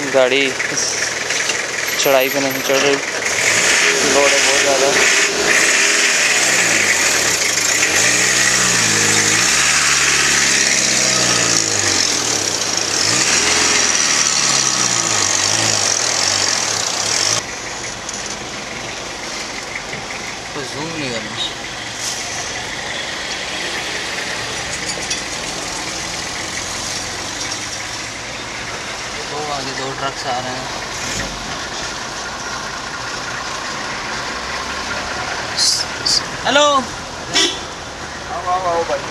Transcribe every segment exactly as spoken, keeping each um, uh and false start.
गाड़ी चढ़ाई पे नहीं चढ़ रही, लोड है बहुत ज़्यादा। तो जूम नहीं करना। तो आगे दो ट्रक्स आ रहे हैं। हेलो, आओ आओ आओ भाई।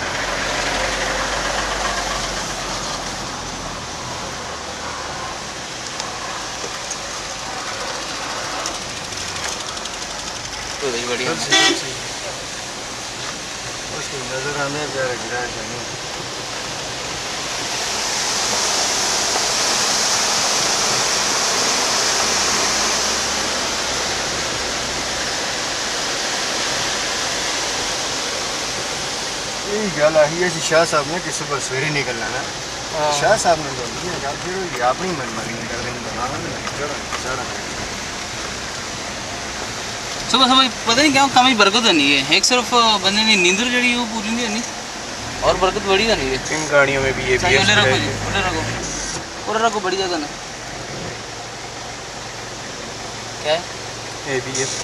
तो बढ़िया उसकी नजर आने प्यारा गिरा है। यही गल आई है शाह साहब ने कि सुबह सवेरे निकलना ना। शाह साहब ने तो नहीं है, फिर अपनी मनमानी कर देंगे। सुबह सुबह पता नहीं क्या कमी बरकत नहीं है। एक सिर्फ बंदे ने नींद जड़ी वो पूरी नहीं नहीं और बरकत बड़ी नहीं है इन गाड़ियों में भी। ये भी रखो जी, उधर रखो, उधर रखो, बड़ी जगह ना क्या है। ए बी एस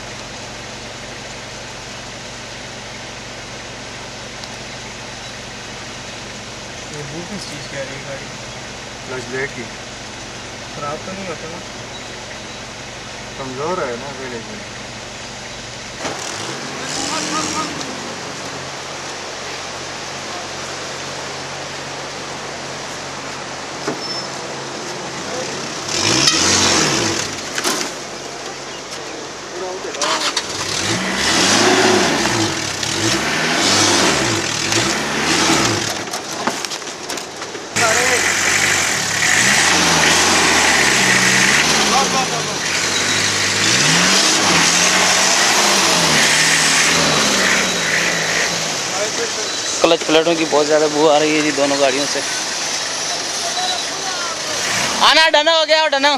ये वो किस चीज़ की आ रही है गाड़ी? क्लच प्लेट की। खराब तो नहीं होता ना? कमज़ोर है ना पहले से। क्लच प्लेटों की बहुत ज़्यादा बू आ रही है जी दोनों गाड़ियों से। आना डना हो गया, डना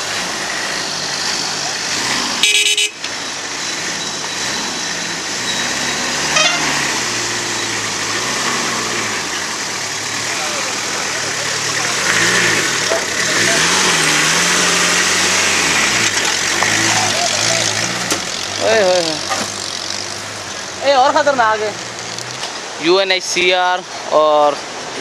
ओए होए ए और खतरनाक है। U N H C R और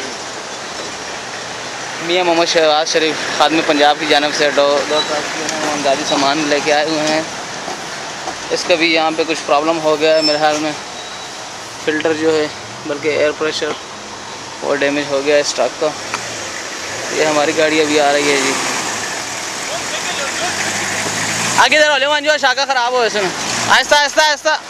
मियाँ मोहम्मद शहबाज शरीफ खादमी पंजाब की जानब से दो दो ट्रक गाड़ी सामान लेके आए हुए हैं। इसका भी यहाँ पे कुछ प्रॉब्लम हो गया है मेरे ख्याल में। फ़िल्टर जो है बल्कि एयर प्रेशर वो डैमेज हो गया है इस ट्रक का। ये हमारी गाड़ी अभी आ रही है जी। आगे इधर वाले मान जो शाखा ख़राब हो इसमें। आहिस्ता आहिस्ता आहिस्ता।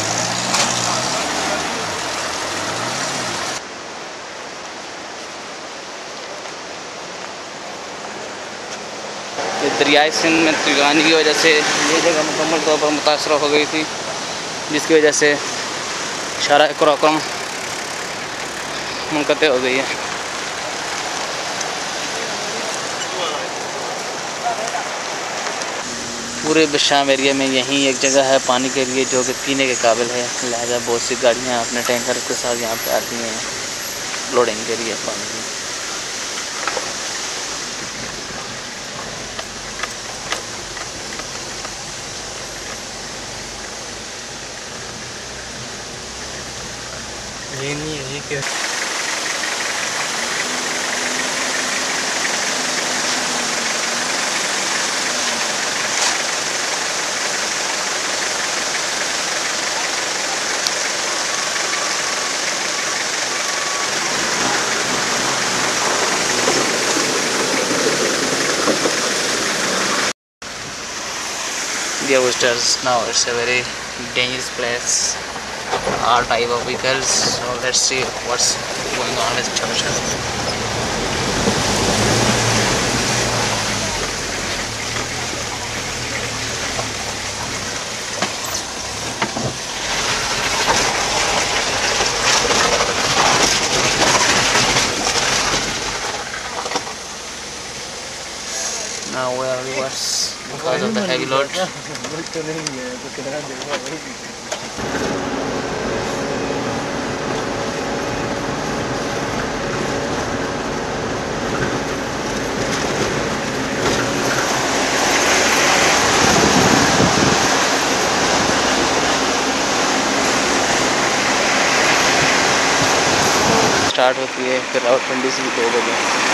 दरियाए सिंध में तूफ़ान की वजह से ये जगह मुकम्मल तौर पर मुतासर हो गई थी, जिसकी वजह से शारा क़ुराक़म मुनक़ते हो गई है। पूरे बशाम एरिया में यहीं एक जगह है पानी के लिए जो कि पीने के काबिल है। लिहाजा बहुत सी गाड़ियाँ अपने टैंकर के साथ यहाँ पे आती हैं लोडिंग के लिए पानी की। ये नहीं है, ये क्या? Dear visitors, now it's a very dangerous place. All type of vehicles. So let's see what's going on in junction. hours because of the heavy load. तो नहीं है तो कितना देखो वही स्टार्ट होती है फिर रावलपिंडी से भी दो बजे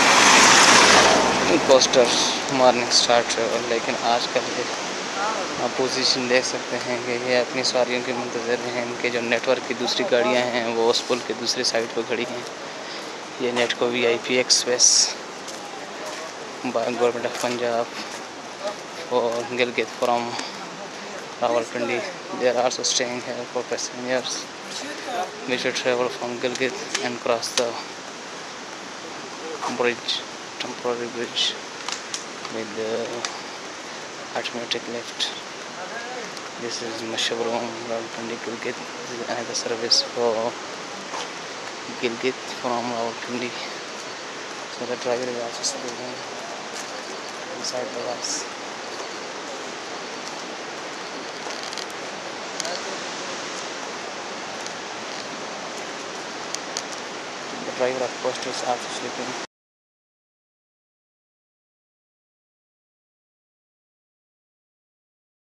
कोस्टर मॉर्निंग स्टार्ट है। लेकिन आज कल ये आप पोजीशन देख सकते हैं कि ये अपनी सवारियों के मुंतज़र हैं। इनके जो नेटवर्क की दूसरी गाड़ियां हैं वो उस पुल के दूसरी साइड पर खड़ी हैं। ये NATCO V I P express by government of Punjab for Gilgit from Rawalpindi. They are also staying here for passengers we should travel from Gilgit and cross the bridge, temporary bridge with the automatic lift. This is Mashabram Rawalpindi Gilgit. This is another service for Gilgit from Rawalpindi. So the driver is also sitting inside the bus. The driver of course is also sleeping.